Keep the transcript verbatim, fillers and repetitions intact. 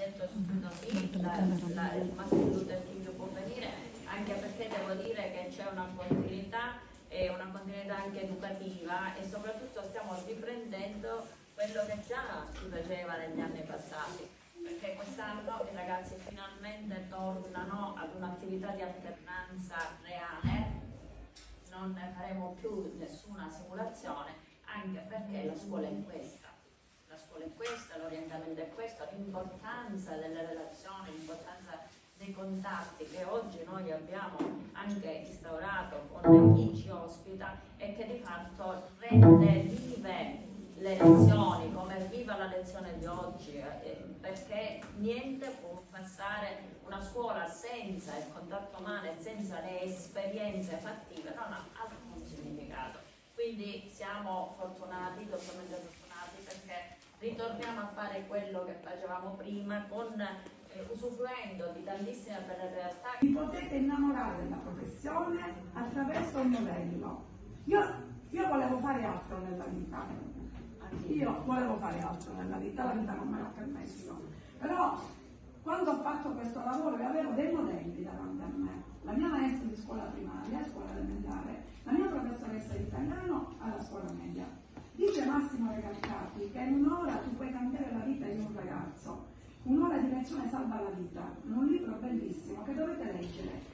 detto subito sì, la, la, il Martin Luther King può venire, anche perché devo dire che c'è una continuità e una continuità anche educativa, e soprattutto stiamo riprendendo quello che già si faceva negli anni passati, perché quest'anno i ragazzi finalmente tornano ad un'attività di alternanza reale. Non ne faremo più nessuna simulazione, anche perché la scuola è questa. La scuola è questa, l'orientamento è questo, l'importanza delle relazioni, l'importanza dei contatti che oggi noi abbiamo anche instaurato con chi ci ospita e che di fatto rende vive le lezioni, come viva la lezione di oggi, eh, perché niente può passare, una scuola senza il contatto umano e senza le esperienze fattive non ha alcun significato. Quindi siamo fortunati, doppiamente fortunati, perché ritorniamo a fare quello che facevamo prima, con eh, usufruendo di tantissime belle realtà. Vi potete innamorare della professione attraverso un modello. Io, io volevo fare altro nella vita. Io volevo fare altro nella vita, la vita non me l'ha permesso. Però quando ho fatto questo lavoro io avevo dei modelli davanti a me. La mia maestra di scuola primaria, scuola elementare, la mia professoressa di italiano alla scuola media. Dice Massimo Recalcati che in un'ora tu puoi cambiare la vita di un ragazzo. Un'ora di lezione salva la vita. Un libro bellissimo che dovete leggere.